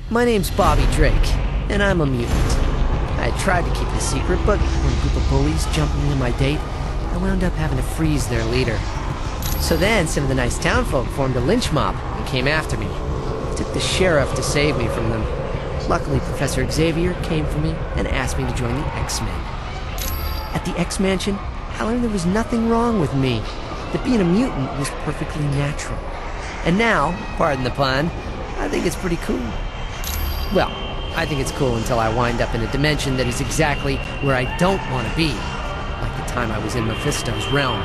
My name's Bobby Drake, and I'm a mutant. I tried to keep it a secret, but when a group of bullies jumped me and my date, I wound up having to freeze their leader. So then, some of the nice townfolk formed a lynch mob and came after me. It took the sheriff to save me from them. Luckily, Professor Xavier came for me and asked me to join the X-Men. At the X-Mansion, I learned there was nothing wrong with me, that being a mutant was perfectly natural. And now, pardon the pun, I think it's pretty cool. Well, I think it's cool until I wind up in a dimension that is exactly where I don't want to be, like the time I was in Mephisto's realm.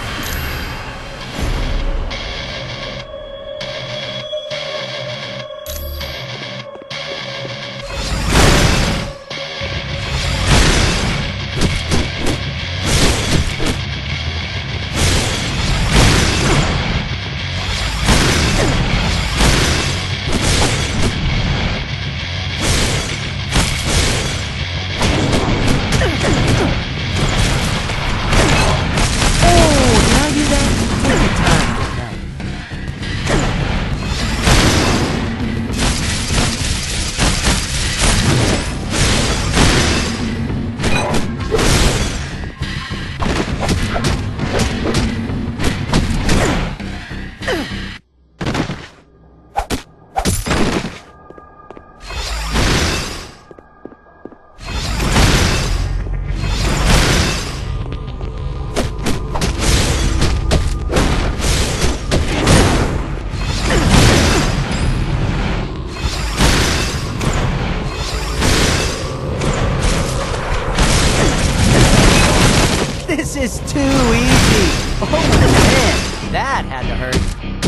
This is too easy! Oh man, that had to hurt.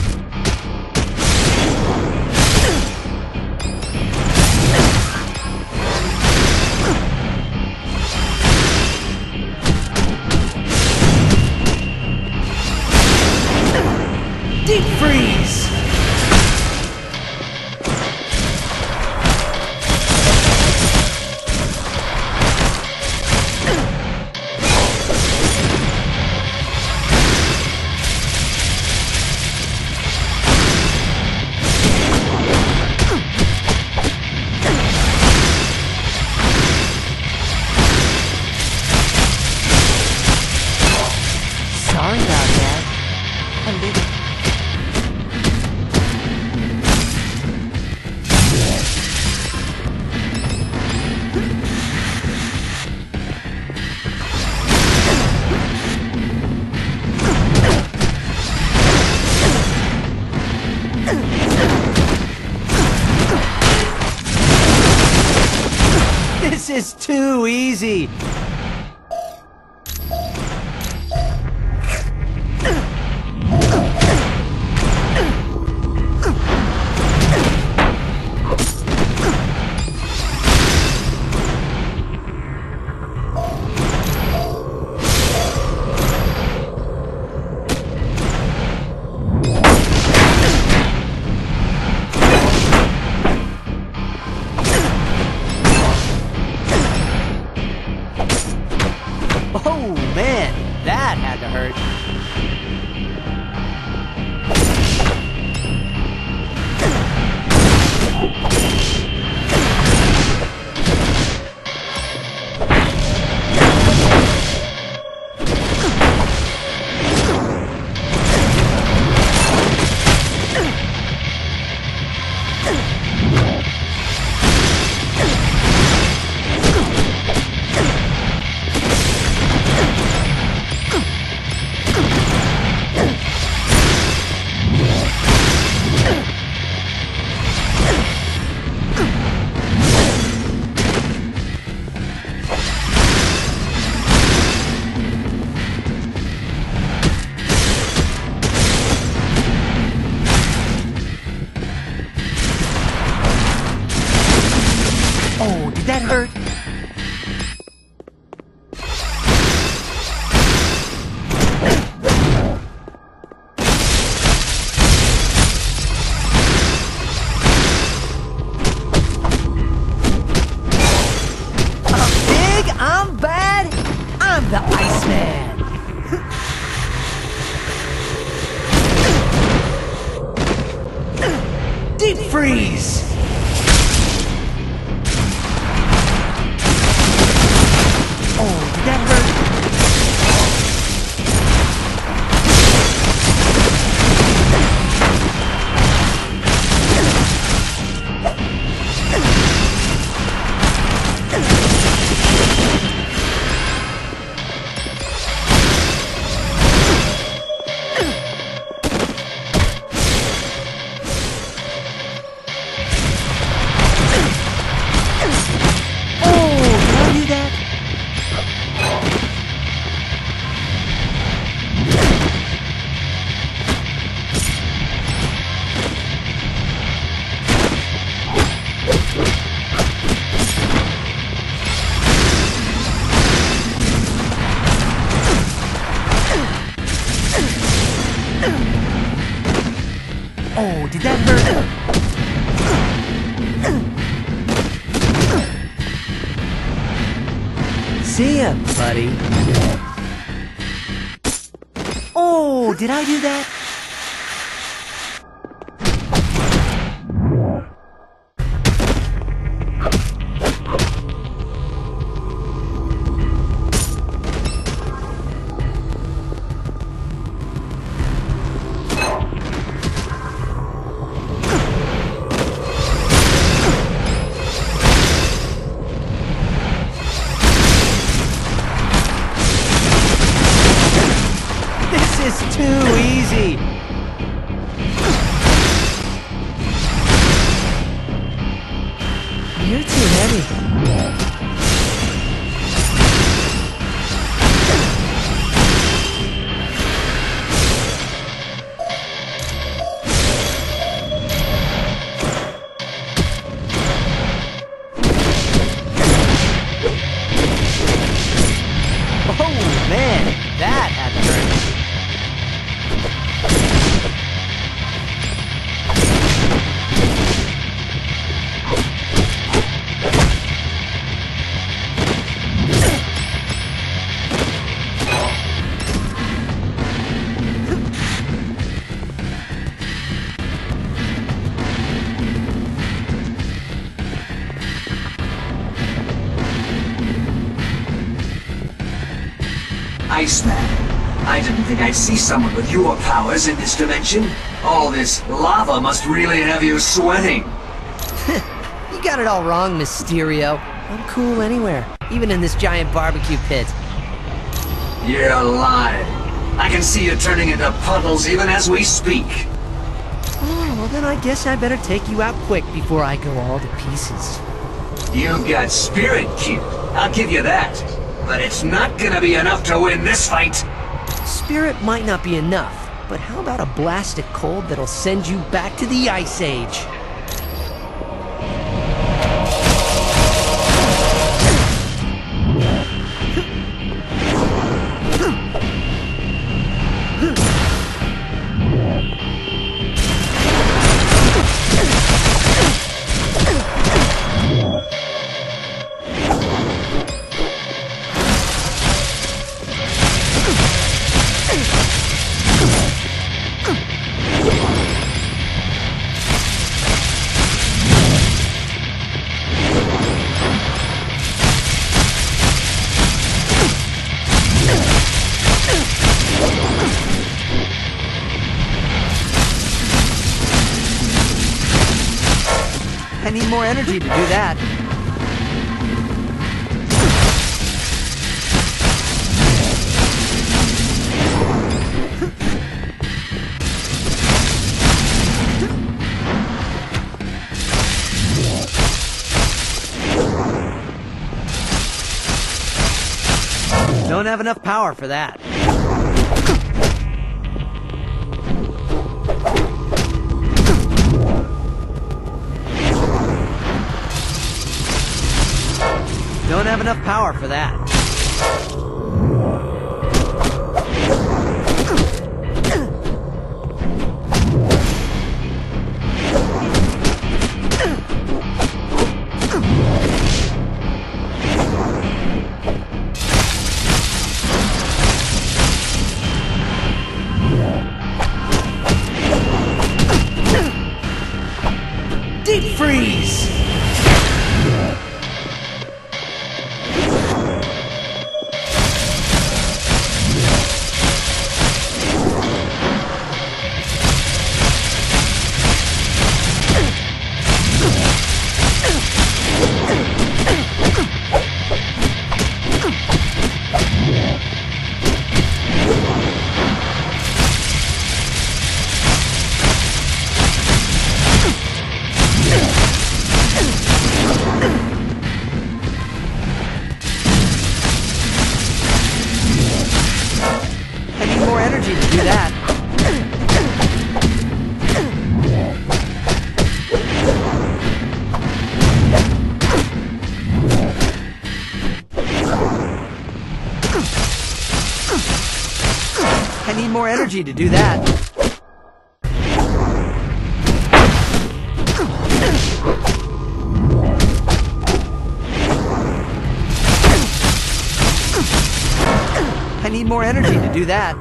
Deep freeze! Sorry about that. A little. This is too easy. Oh man, that had to hurt. Oh, did that hurt? I'm big, I'm bad, I'm the Iceman. Deep freeze! Oh, did that hurt? See ya, buddy. Oh, did I do that? This is too easy. You're too heavy. Oh man, that had to hurt. Iceman, I didn't think I'd see someone with your powers in this dimension. All this lava must really have you sweating. You got it all wrong, Mysterio. I'm cool anywhere, even in this giant barbecue pit. You're lying. I can see you turning into puddles even as we speak. Oh, well then I guess I better take you out quick before I go all to pieces. You've got spirit, kid. I'll give you that. But it's not gonna be enough to win this fight. Spirit might not be enough, but how about a blast of cold that'll send you back to the Ice Age? I need more energy to do that. Don't have enough power for that. Don't have enough power for that. Deep freeze! more energy to do that. I need more energy to do that.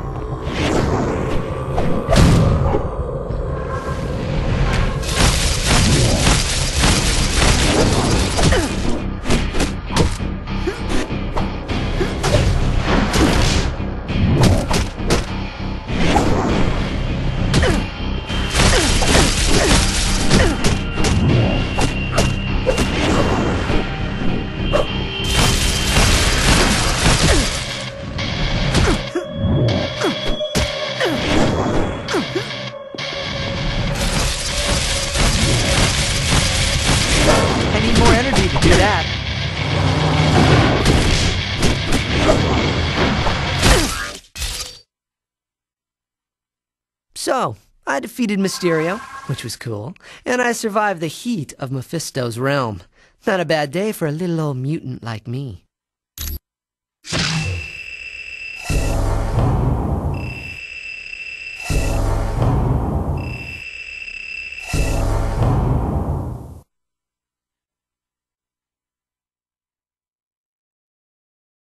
Do that. So, I defeated Mysterio, which was cool, and I survived the heat of Mephisto's realm. Not a bad day for a little old mutant like me.